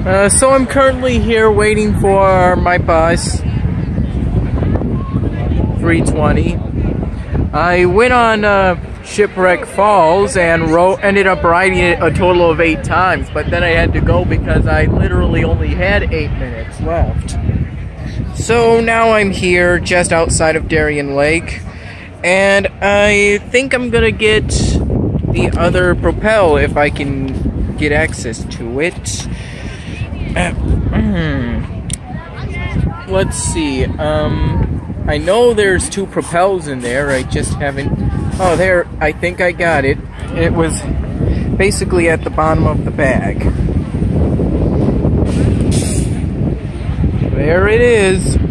So I'm currently here waiting for my bus, 3:20. I went on Shipwreck Falls and ended up riding it a total of 8 times, but then I had to go because I literally only had 8 minutes left. So now I'm here just outside of Darien Lake, and I think I'm gonna get the other Propel if I can get access to it. Let's see. I know there's 2 Propels in there. I just haven't. Oh, there. I think I got it. It was basically at the bottom of the bag. There it is.